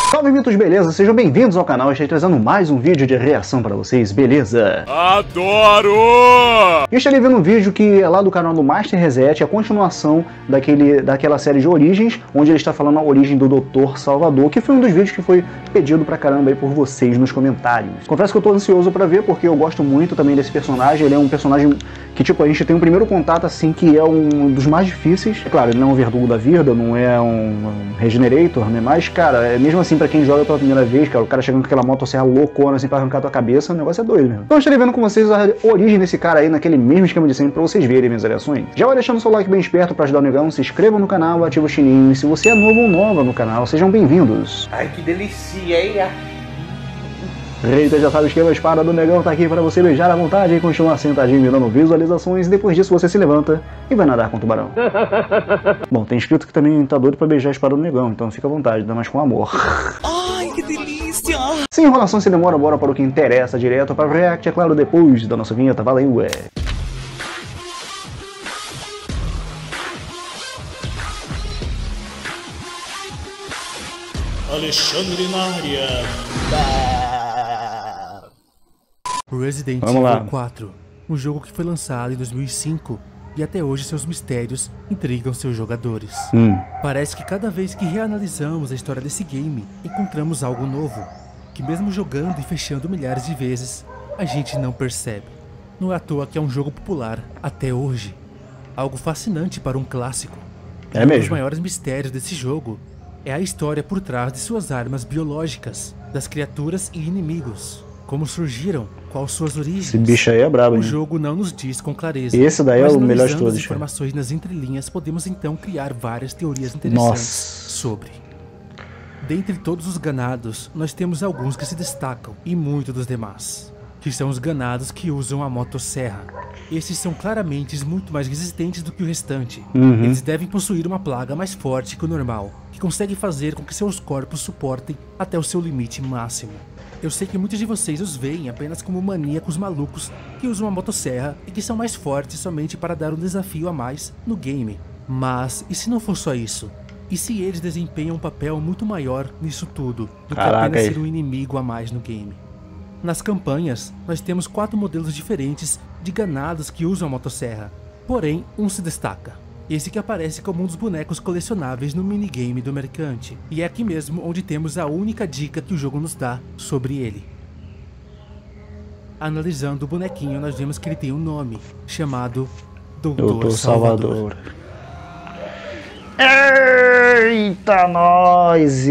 Salve mitos, beleza? Sejam bem-vindos ao canal. Eu estou trazendo mais um vídeo de reação para vocês, beleza? Adoro! Eu estarei vendo um vídeo que é lá do canal do Master Reset, a continuação daquela série de Origens, onde ele está falando a origem do Dr. Salvador, que foi um dos vídeos que foi pedido pra caramba aí por vocês nos comentários. Confesso que eu tô ansioso pra ver, porque eu gosto muito também desse personagem. Ele é um personagem que, tipo, a gente tem um primeiro contato, assim, que é um dos mais difíceis. É claro, ele não é um verdugo da vida, não é um regenerator, né? Mas, cara, mesmo assim, pra quem joga pela primeira vez, cara, o cara chegando com aquela motosserra loucona, assim, pra arrancar a tua cabeça, o negócio é doido mesmo. Então eu estarei vendo com vocês a origem desse cara aí, naquele mesmo esquema de sempre, pra vocês verem minhas reações. Já vai deixando o seu like bem esperto pra ajudar o negão, se inscreva no canal, ativa o sininho, e se você é novo ou nova no canal, sejam bem-vindos. Ai, que delícia, hein? Eita, já sabe o esquema, a espada do negão tá aqui para você beijar à vontade e continuar sentadinho me dando visualizações, e depois disso você se levanta e vai nadar com o tubarão. Bom, tem escrito que também tá doido pra beijar a espada do negão, então fica à vontade, dá mais com amor. Ai, que delícia! Sem enrolação, sem demora, bora para o que interessa, direto para o react, é claro, depois da nossa vinheta, valeu, ué. Alexandre na área. Resident Vamos lá. Evil 4, um jogo que foi lançado em 2005 e até hoje seus mistérios intrigam seus jogadores. Parece que cada vez que reanalisamos a história desse game, encontramos algo novo, que mesmo jogando e fechando milhares de vezes, a gente não percebe. Não é à toa que é um jogo popular até hoje. Algo fascinante para um clássico. É Um dos mesmo. maiores mistérios desse jogo é a história por trás de suas armas biológicas, das criaturas e inimigos. Como surgiram, quais suas origens. Esse bicho aí é brabo, O hein? jogo não nos diz com clareza. Esse daí é mas o melhor de analisando todos, as cara. informações nas entrelinhas, podemos então criar várias teorias interessantes Nossa. sobre. Dentre todos os ganados, nós temos alguns que se destacam, e muito dos demais, que são os ganados que usam a motosserra. Esses são claramente muito mais resistentes do que o restante. Eles devem possuir uma plaga mais forte que o normal, que consegue fazer com que seus corpos suportem até o seu limite máximo. Eu sei que muitos de vocês os veem apenas como maníacos malucos que usam a motosserra e que são mais fortes somente para dar um desafio a mais no game. Mas, e se não for só isso? E se eles desempenham um papel muito maior nisso tudo, do que Caraca, apenas aí. ser um inimigo a mais no game? Nas campanhas, nós temos 4 modelos diferentes de ganados que usam a motosserra, porém, um se destaca. Esse que aparece como um dos bonecos colecionáveis no minigame do mercante. E é aqui mesmo onde temos a única dica que o jogo nos dá sobre ele. Analisando o bonequinho, nós vemos que ele tem um nome, chamado Dr. Salvador. Eita, nós!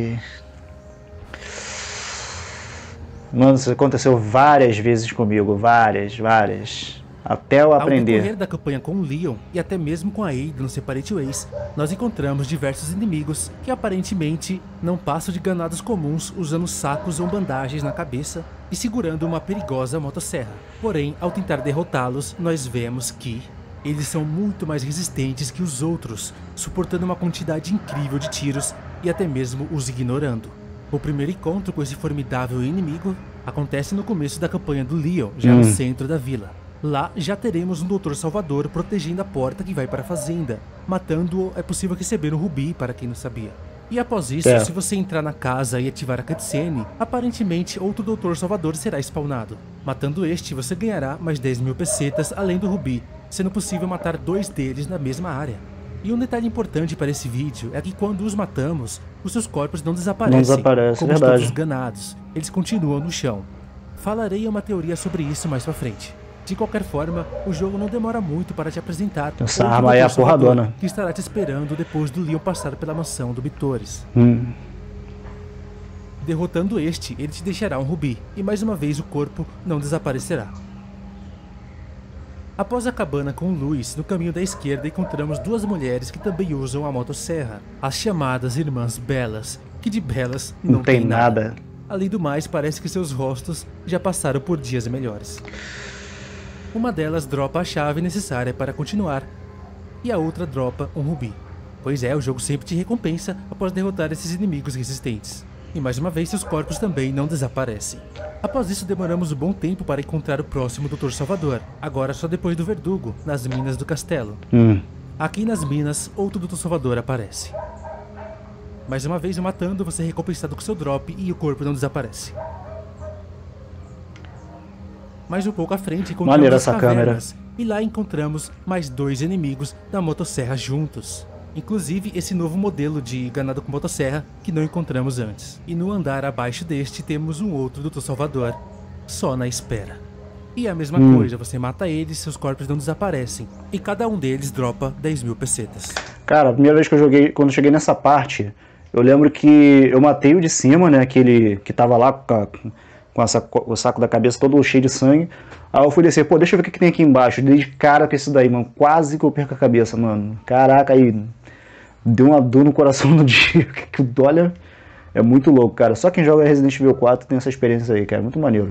Mano, isso aconteceu várias vezes comigo, várias. Até eu Ao decorrer aprender. da campanha com o Leon e até mesmo com a Ada no Separate Ways, nós encontramos diversos inimigos que aparentemente não passam de ganados comuns usando sacos ou bandagens na cabeça e segurando uma perigosa motosserra. Porém, ao tentar derrotá-los, nós vemos que eles são muito mais resistentes que os outros, suportando uma quantidade incrível de tiros e até mesmo os ignorando. O primeiro encontro com esse formidável inimigo acontece no começo da campanha do Leon, já no centro da vila. Lá já teremos um Dr. Salvador protegendo a porta que vai para a fazenda. Matando-o é possível receber um rubi, para quem não sabia. E após isso, se você entrar na casa e ativar a cutscene, aparentemente outro Dr. Salvador será spawnado. Matando este, você ganhará mais 10.000 pesetas além do rubi, sendo possível matar 2 deles na mesma área. E um detalhe importante para esse vídeo é que quando os matamos, os seus corpos não desaparecem, como verdade. todos os ganados, eles continuam no chão. Falarei uma teoria sobre isso mais pra frente. De qualquer forma, o jogo não demora muito para te apresentar Essa outro arma aí é a Dr. Salvador, porradona. que estará te esperando depois do Leon passar pela mansão do Bitores. Derrotando este, ele te deixará um rubi, e mais uma vez o corpo não desaparecerá. Após a cabana com Luis, no caminho da esquerda encontramos 2 mulheres que também usam a motosserra, as chamadas Irmãs Belas, que de belas Não tem nada. Além do mais, parece que seus rostos já passaram por dias melhores. Uma delas dropa a chave necessária para continuar, e a outra dropa um rubi. Pois é, o jogo sempre te recompensa após derrotar esses inimigos resistentes. E mais uma vez seus corpos também não desaparecem. Após isso demoramos um bom tempo para encontrar o próximo Dr. Salvador, agora só depois do verdugo, nas minas do castelo. Aqui nas minas, outro Dr. Salvador aparece. Mais uma vez o matando, você é recompensado com seu drop e o corpo não desaparece. Mais um pouco à frente encontramos Maneira as essa cavernas, e lá encontramos mais 2 inimigos da motosserra juntos. Inclusive esse novo modelo de ganado com motosserra que não encontramos antes. E no andar abaixo deste temos um outro Dr. Salvador, só na espera. E a mesma coisa, você mata eles, seus corpos não desaparecem, e cada um deles dropa 10.000 pesetas. Cara, a primeira vez que eu joguei, quando eu cheguei nessa parte, eu lembro que eu matei o de cima, né, aquele que tava lá com o saco da cabeça todo cheio de sangue. Aí eu fui descer, pô, deixa eu ver o que tem aqui embaixo. Dei de cara com esse daí, mano, quase que eu perco a cabeça, mano. Caraca, aí deu uma dor no coração no dia, que olha, é muito louco, cara. Só quem joga Resident Evil 4 tem essa experiência aí, cara, muito maneiro.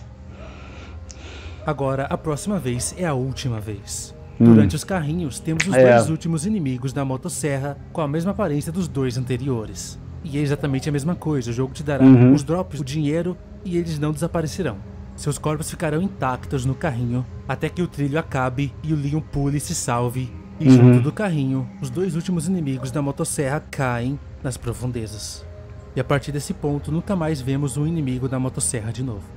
Agora, a próxima vez é a última vez. Durante os carrinhos, temos os 2 últimos inimigos da motosserra com a mesma aparência dos 2 anteriores. E é exatamente a mesma coisa, o jogo te dará os drops, o dinheiro, e eles não desaparecerão. Seus corpos ficarão intactos no carrinho, até que o trilho acabe e o Leon pule e se salve. E junto do carrinho, os 2 últimos inimigos da motosserra caem nas profundezas. E a partir desse ponto, nunca mais vemos um inimigo da motosserra de novo.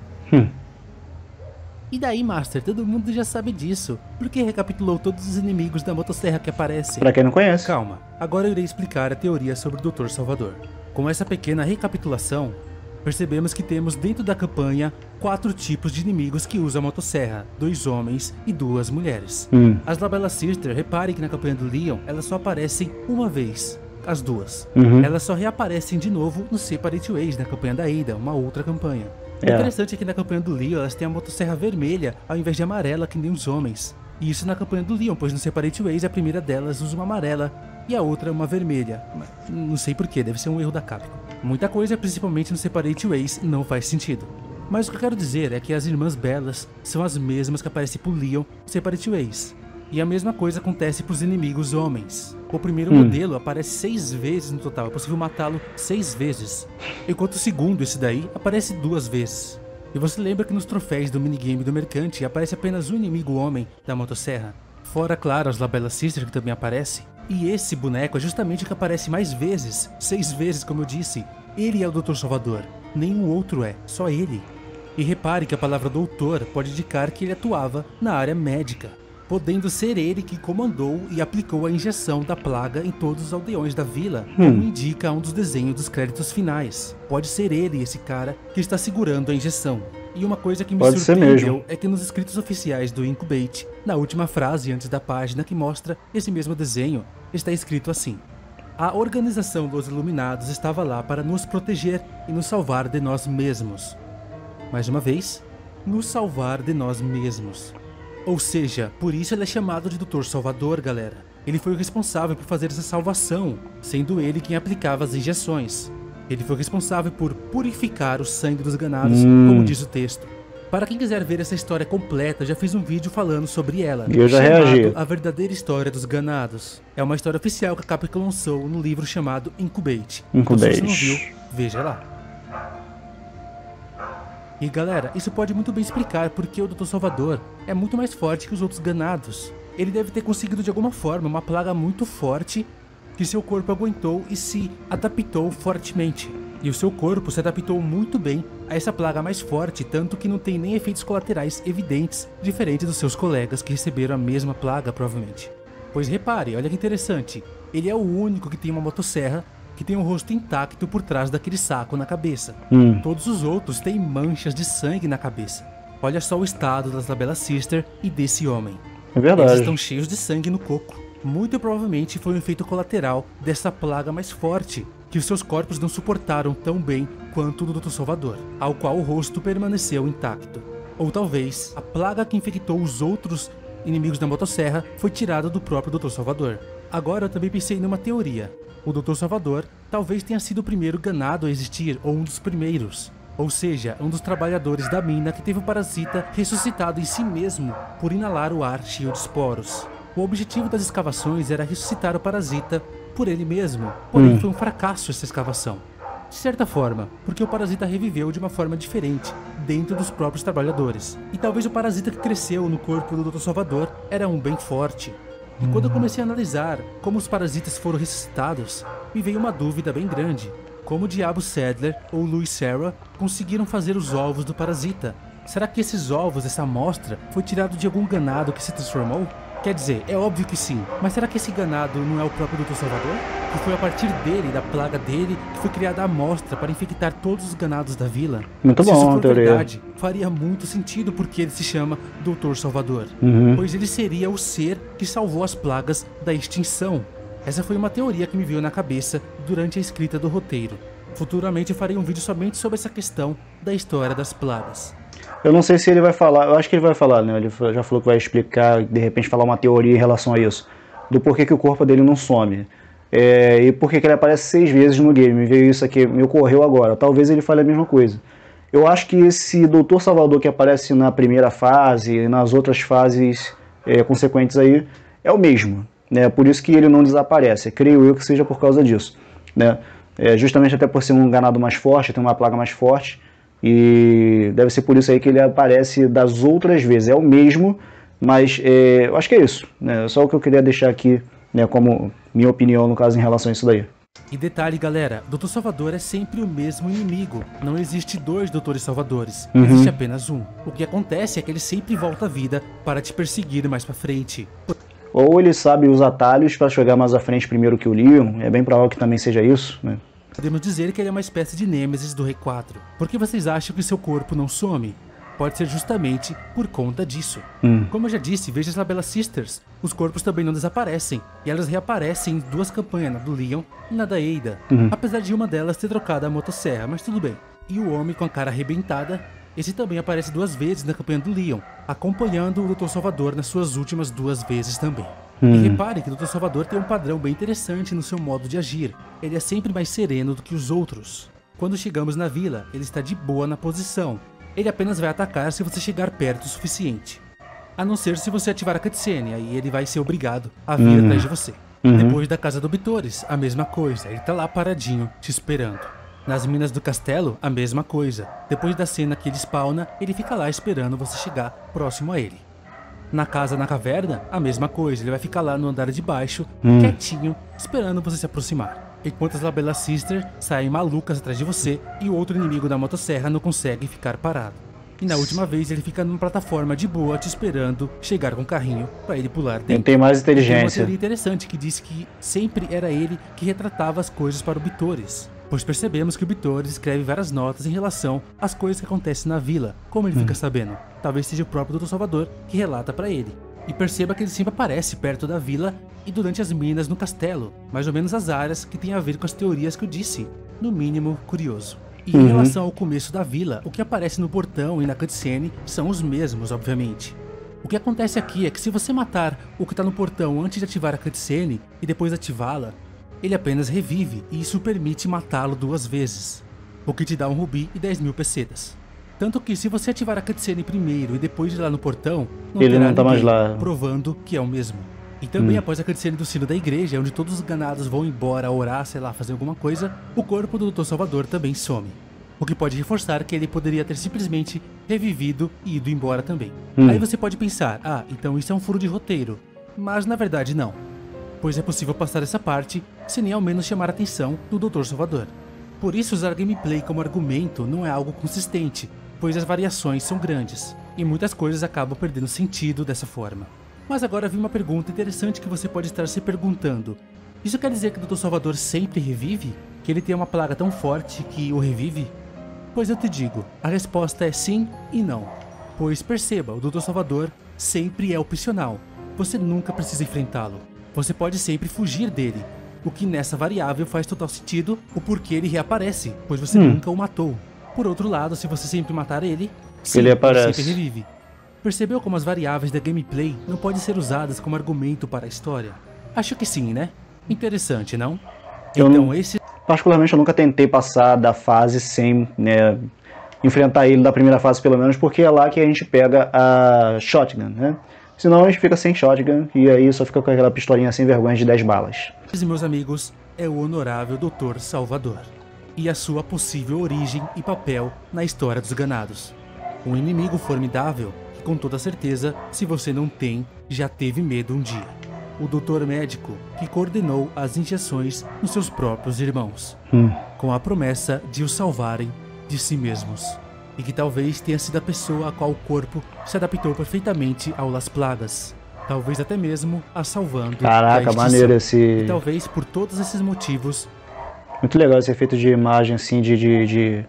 E daí, Master, todo mundo já sabe disso. Por que recapitulou todos os inimigos da motosserra que aparecem? Pra quem não conhece. Calma, agora eu irei explicar a teoria sobre o Dr. Salvador. Com essa pequena recapitulação, percebemos que temos dentro da campanha 4 tipos de inimigos que usam a motosserra, 2 homens e 2 mulheres. As Labella Sister, reparem que na campanha do Leon, elas só aparecem uma vez, as 2. Elas só reaparecem de novo no Separate Ways, na campanha da Ada, uma outra campanha. O interessante é que na campanha do Leon elas têm a motosserra vermelha ao invés de amarela que nem os homens. E isso na campanha do Leon, pois no Separate Ways a primeira delas usa uma amarela e a outra uma vermelha. Não sei porquê, deve ser um erro da Capcom. Muita coisa, principalmente no Separate Ways, não faz sentido. Mas o que eu quero dizer é que as irmãs Bellas são as mesmas que aparecem pro Leon no Separate Ways. E a mesma coisa acontece pros inimigos homens. O primeiro modelo aparece 6 vezes no total, é possível matá-lo 6 vezes. Enquanto o segundo, esse daí, aparece 2 vezes. E você lembra que nos troféus do minigame do Mercante aparece apenas um inimigo homem da motosserra? Fora, claro, as Labella Sister que também aparece. E esse boneco é justamente o que aparece mais vezes, 6 vezes como eu disse. Ele é o Dr. Salvador, nenhum outro é, só ele. E repare que a palavra doutor pode indicar que ele atuava na área médica, podendo ser ele que comandou e aplicou a injeção da plaga em todos os aldeões da vila, como indica um dos desenhos dos créditos finais. Pode ser ele, esse cara, que está segurando a injeção. E uma coisa que me surpreendeu é que nos escritos oficiais do Incubate, na última frase antes da página que mostra esse mesmo desenho, está escrito assim: a organização dos Iluminados estava lá para nos proteger e nos salvar de nós mesmos. Mais uma vez, nos salvar de nós mesmos. Ou seja, por isso ele é chamado de Dr. Salvador, galera. Ele foi o responsável por fazer essa salvação, sendo ele quem aplicava as injeções. Ele foi responsável por purificar o sangue dos ganados, como diz o texto. Para quem quiser ver essa história completa, já fiz um vídeo falando sobre ela. E eu já reagi. A verdadeira história dos ganados. É uma história oficial que a Capcom lançou no livro chamado Incubate. Então, se você não viu, veja lá. E galera, isso pode muito bem explicar porque o Dr. Salvador é muito mais forte que os outros ganados. Ele deve ter conseguido de alguma forma uma plaga muito forte que seu corpo aguentou e se adaptou fortemente. E o seu corpo se adaptou muito bem a essa plaga mais forte, tanto que não tem nem efeitos colaterais evidentes, diferente dos seus colegas que receberam a mesma plaga provavelmente. Pois repare, olha que interessante, ele é o único que tem uma motosserra que tem o rosto intacto por trás daquele saco na cabeça. Todos os outros têm manchas de sangue na cabeça. Olha só o estado das Labella Sister e desse homem. É verdade. Eles estão cheios de sangue no coco. Muito provavelmente foi um efeito colateral dessa plaga mais forte, que os seus corpos não suportaram tão bem quanto o do Dr. Salvador, ao qual o rosto permaneceu intacto. Ou talvez, a plaga que infectou os outros inimigos da motosserra foi tirada do próprio Dr. Salvador. Agora eu também pensei numa teoria. O Dr. Salvador talvez tenha sido o primeiro ganado a existir, ou um dos primeiros. Ou seja, um dos trabalhadores da mina que teve o parasita ressuscitado em si mesmo por inalar o ar cheio de esporos. O objetivo das escavações era ressuscitar o parasita por ele mesmo, porém foi um fracasso essa escavação. De certa forma, porque o parasita reviveu de uma forma diferente, dentro dos próprios trabalhadores. E talvez o parasita que cresceu no corpo do Dr. Salvador era um bem forte. E quando eu comecei a analisar como os parasitas foram ressuscitados, me veio uma dúvida bem grande. Como o diabo Sadler ou Louis Serra conseguiram fazer os ovos do parasita? Será que esses ovos, essa amostra, foi tirado de algum ganado que se transformou? Quer dizer, é óbvio que sim, mas será que esse ganado não é o próprio Dr. Salvador? Que foi a partir dele, da plaga dele, que foi criada a amostra para infectar todos os ganados da vila? Muito Se bom, isso for teoria. verdade, faria muito sentido porque ele se chama Dr. Salvador. Pois ele seria o ser que salvou as plagas da extinção. Essa foi uma teoria que me veio na cabeça durante a escrita do roteiro. Futuramente eu farei um vídeo somente sobre essa questão da história das plagas. Eu não sei se ele vai falar, eu acho que ele vai falar, né? Ele já falou que vai explicar, de repente falar uma teoria em relação a isso. Do porquê que o corpo dele não some. E porquê que ele aparece 6 vezes no game. Me veio isso aqui, me ocorreu agora. Talvez ele fale a mesma coisa. Eu acho que esse Dr. Salvador que aparece na primeira fase e nas outras fases consequentes aí, é o mesmo. Né? Por isso que ele não desaparece. Creio eu que seja por causa disso. Né? Justamente até por ser um ganado mais forte, tem uma plaga mais forte. E deve ser por isso aí que ele aparece das outras vezes. É o mesmo, mas eu acho que é isso. Né? Só o que eu queria deixar aqui, né, como minha opinião, no caso, em relação a isso daí. E detalhe, galera, Dr. Salvador é sempre o mesmo inimigo. Não existe 2 Doutores Salvadores, existe apenas um. O que acontece é que ele sempre volta à vida para te perseguir mais pra frente. Ou ele sabe os atalhos para chegar mais à frente primeiro que o Leon. É bem provável que também seja isso, né? Podemos dizer que ele é uma espécie de nêmesis do Rei 4. Por que vocês acham que seu corpo não some? Pode ser justamente por conta disso. Como eu já disse, veja as Labella Sisters. Os corpos também não desaparecem. E elas reaparecem em 2 campanhas, na do Leon e na da Ada. Apesar de uma delas ter trocado a motosserra, mas tudo bem. E o homem com a cara arrebentada, esse também aparece 2 vezes na campanha do Leon, acompanhando o Dr. Salvador nas suas últimas 2 vezes também. E repare que o Dr. Salvador tem um padrão bem interessante no seu modo de agir. Ele é sempre mais sereno do que os outros. Quando chegamos na vila, ele está de boa na posição. Ele apenas vai atacar se você chegar perto o suficiente. A não ser se você ativar a cutscene, aí ele vai ser obrigado a vir atrás de você. Depois da casa do Bitores, a mesma coisa, ele tá lá paradinho, te esperando. Nas minas do castelo, a mesma coisa. Depois da cena que ele spawna, ele fica lá esperando você chegar próximo a ele. Na casa na caverna, a mesma coisa, ele vai ficar lá no andar de baixo, quietinho, esperando você se aproximar. Enquanto as Labella Sisters saem malucas atrás de você e o outro inimigo da motosserra não consegue ficar parado. E na última vez ele fica numa plataforma de boa te esperando chegar com o carrinho para ele pular dentro. Ele tem mais Tem uma inteligência. teoria interessante que diz que sempre era ele que retratava as coisas para o Bitores. Pois percebemos que o Bitores escreve várias notas em relação às coisas que acontecem na vila. Como ele fica sabendo? Talvez seja o próprio Dr. Salvador que relata para ele. E perceba que ele sempre aparece perto da vila e durante as minas no castelo, mais ou menos as áreas que tem a ver com as teorias que eu disse, no mínimo curioso. E em relação ao começo da vila, o que aparece no portão e na cutscene são os mesmos, obviamente. O que acontece aqui é que se você matar o que está no portão antes de ativar a cutscene e depois ativá-la, ele apenas revive e isso permite matá-lo 2 vezes, o que te dá um rubi e 10.000 pesetas. Tanto que se você ativar a cutscene primeiro e depois ir lá no portão, Ele terá não tá mais ninguém, lá. provando que é o mesmo. E também após a cutscene do sino da igreja, onde todos os ganados vão embora orar, sei lá, fazer alguma coisa, o corpo do Dr. Salvador também some. O que pode reforçar que ele poderia ter simplesmente revivido e ido embora também. Aí você pode pensar, então isso é um furo de roteiro. Mas na verdade não. Pois é possível passar essa parte sem nem ao menos chamar a atenção do Dr. Salvador. Por isso usar gameplay como argumento não é algo consistente, pois as variações são grandes, e muitas coisas acabam perdendo sentido dessa forma. Mas agora vem uma pergunta interessante que você pode estar se perguntando. Isso quer dizer que o Dr. Salvador sempre revive? Que ele tem uma plaga tão forte que o revive? Pois eu te digo, a resposta é sim e não. Pois perceba, o Dr. Salvador sempre é opcional. Você nunca precisa enfrentá-lo. Você pode sempre fugir dele, o que nessa variável faz total sentido o porquê ele reaparece, pois você nunca o matou. Por outro lado, se você sempre matar ele, sim, Ele aparece. sempre revive. Percebeu como as variáveis da gameplay não podem ser usadas como argumento para a história? Acho que sim, né? Interessante, não? Eu Então não- esse... Particularmente eu nunca tentei passar da fase sem, né, enfrentar ele da primeira fase pelo menos, porque é lá que a gente pega a shotgun, né? Senão a gente fica sem shotgun e aí só fica com aquela pistolinha sem vergonha de 10 balas. Esse, meus amigos, é o honorável Dr. Salvador. E a sua possível origem e papel na história dos ganados. Um inimigo formidável que, com toda certeza, se você não tem, já teve medo um dia. o doutor médico que coordenou as injeções nos seus próprios irmãos, com a promessa de os salvarem de si mesmos. E que talvez tenha sido a pessoa a qual o corpo se adaptou perfeitamente ao Las Plagas. Talvez até mesmo a salvando. Caraca, maneiro esse... E talvez por todos esses motivos... Muito legal esse efeito de imagem, assim, de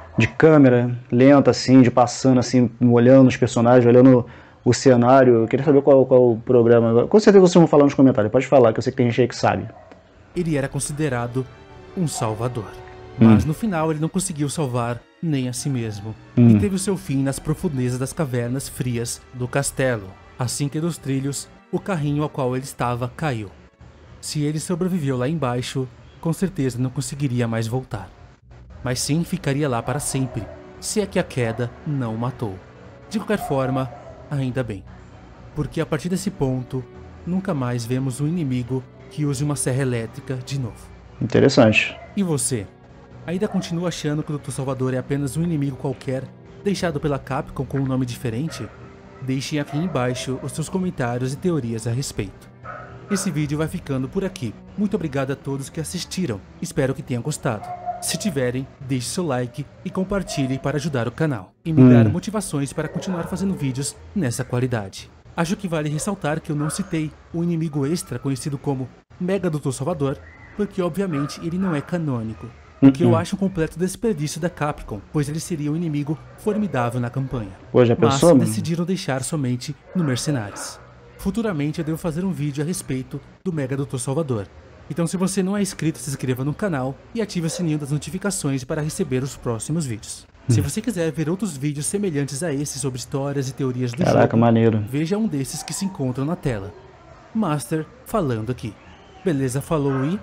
câmera lenta, assim, de passando, assim, olhando os personagens, olhando o cenário. Eu queria saber qual o programa. Com certeza vocês vão falar nos comentários. Pode falar, que eu sei que tem gente aí que sabe. Ele era considerado um salvador. Mas no final ele não conseguiu salvar nem a si mesmo. E teve o seu fim nas profundezas das cavernas frias do castelo. Assim que dos trilhos, o carrinho ao qual ele estava caiu. Se ele sobreviveu lá embaixo, com certeza não conseguiria mais voltar. Mas sim ficaria lá para sempre, se é que a queda não o matou. De qualquer forma, ainda bem. Porque a partir desse ponto, nunca mais vemos um inimigo que use uma serra elétrica de novo. Interessante. E você? Ainda continua achando que o Dr. Salvador é apenas um inimigo qualquer, deixado pela Capcom com um nome diferente? Deixem aqui embaixo os seus comentários e teorias a respeito. Esse vídeo vai ficando por aqui. Muito obrigado a todos que assistiram. Espero que tenham gostado. Se tiverem, deixe seu like e compartilhe para ajudar o canal e me dar motivações para continuar fazendo vídeos nessa qualidade. Acho que vale ressaltar que eu não citei o inimigo extra conhecido como Mega Dr. Salvador, porque obviamente ele não é canônico. O que eu acho um completo desperdício da Capcom, pois ele seria um inimigo formidável na campanha. Pô, já pensou, mas decidiram deixar somente no Mercenários. Futuramente eu devo fazer um vídeo a respeito do Mega Dr. Salvador. Então se você não é inscrito, se inscreva no canal e ative o sininho das notificações para receber os próximos vídeos. Se você quiser ver outros vídeos semelhantes a esse sobre histórias e teorias do jogo, maneiro. Veja um desses que se encontram na tela. Master falando aqui. Beleza, falou e...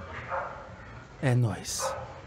é nóis.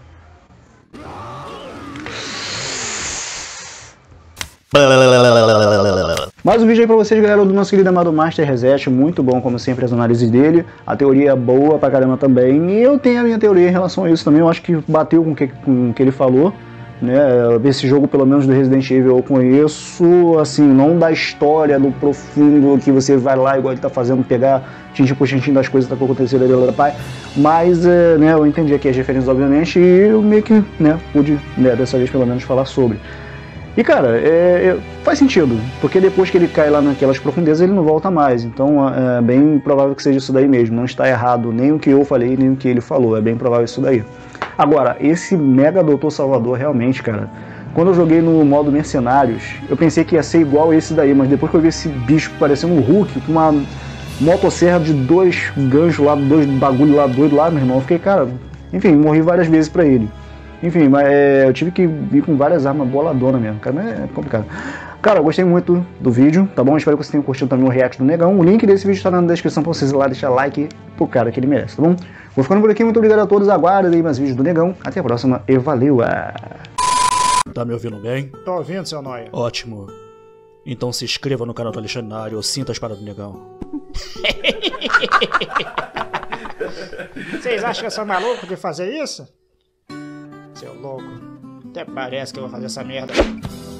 Mais um vídeo aí pra vocês, galera, do nosso querido amado Master Reset. Muito bom, como sempre, as análises dele. A teoria é boa pra caramba também. E eu tenho a minha teoria em relação a isso também. Eu acho que bateu com o que ele falou, né? Esse jogo, pelo menos do Resident Evil, eu conheço, assim, não da história, do profundo, que você vai lá, igual ele tá fazendo, pegar tintim por tintim das coisas que tá acontecendo ali lá, pai. Mas, né, eu entendi aqui as referências, obviamente, e eu meio que, né, pude, né, dessa vez, pelo menos, falar sobre. E, cara, faz sentido, porque depois que ele cai lá naquelas profundezas, ele não volta mais. Então, é bem provável que seja isso daí mesmo. Não está errado nem o que eu falei, nem o que ele falou. É bem provável isso daí. Agora, esse Mega Dr. Salvador, realmente, cara, quando eu joguei no modo Mercenários, eu pensei que ia ser igual esse daí, mas depois que eu vi esse bicho parecendo um Hulk, com uma motosserra de 2 ganchos lá, 2 bagulho lá, doido lá, meu irmão, eu fiquei, cara, enfim, morri várias vezes pra ele. Enfim, mas eu tive que ir com várias armas boladona mesmo, cara, mas é complicado. Cara, eu gostei muito do vídeo, tá bom? Espero que vocês tenham curtido também o react do Negão. O link desse vídeo está na descrição pra vocês ir lá deixar like pro cara que ele merece, tá bom? Vou ficando por aqui, muito obrigado a todos, aguardem mais vídeos do Negão. Até a próxima e valeu! Tá me ouvindo bem? Tô ouvindo, seu nóia. Ótimo. Então se inscreva no canal do Alexandre ou sinta as paradas do Negão. Vocês acham que eu sou maluco de fazer isso? Seu louco. Até parece que eu vou fazer essa merda.